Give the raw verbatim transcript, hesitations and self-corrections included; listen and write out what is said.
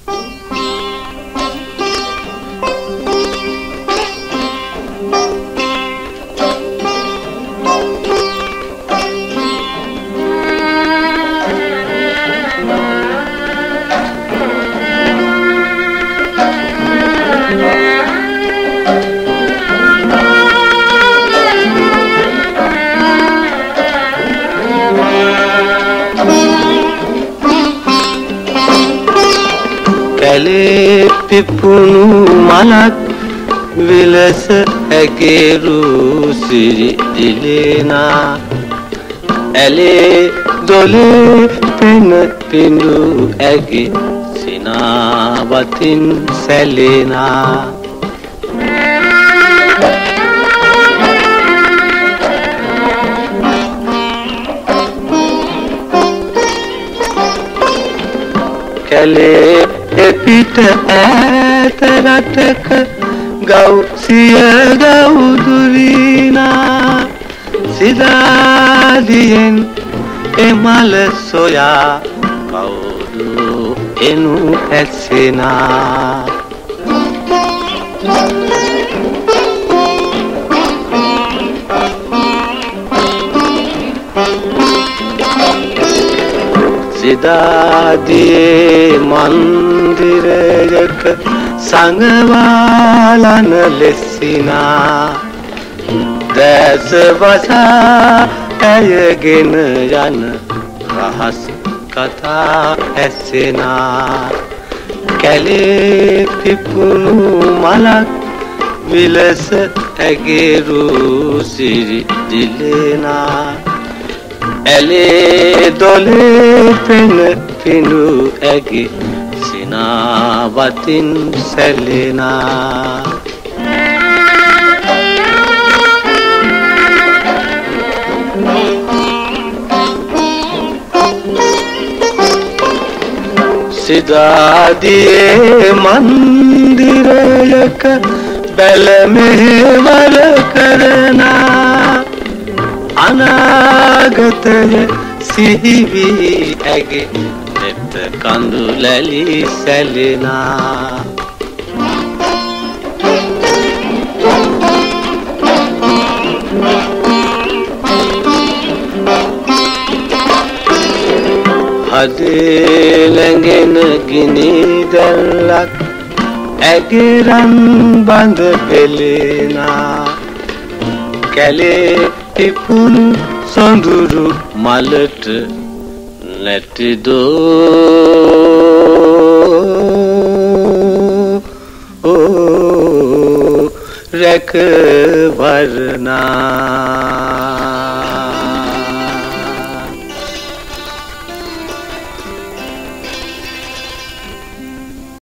කැලේ පිපුණු මලක් විලස ඇගේරු සිරි දිලේනා ඇලේ දොලේ පෙන පිඬු ඇගේ සිනාවතින් සැලෙනා කැලේ එපිට ඈත රටක ගව් සිය ගව් දුරිනා සිදාදියෙන් එමල සොයා කවුරු එනු ඇසෙනා සිදාදියේ මන්දිරයක සංගවාලන ලෙසිනා දැස වසා ඇයගෙන යන රහස් කතා ඇසෙනා කැලේ පිපුණු මලක් විලස ඇගේරු සිරි දිලේනා ඇලේ දොලේ පෙන පිඬු ඇගේ සිනාවතින් සැලෙනා සිදාදියේ මන්දිරයක බැල මෙහෙවර කරනා අනාගතය සිහිවි ඇගේ නෙත කඳුලැලි සැලෙනා හදේ ලැඟෙන ගිනි දැල්ලක් ඇගේ රන් බඳ පෙලෙනා කැලේ පිපුණු සොඳුරු මලට නැතිදෝ රැකවරනා